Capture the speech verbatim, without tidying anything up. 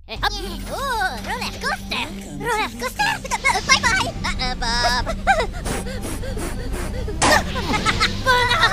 え、はっ、おー、ロレコースター、ロレコースター、バイバイ。あ、あ、バー。バーナ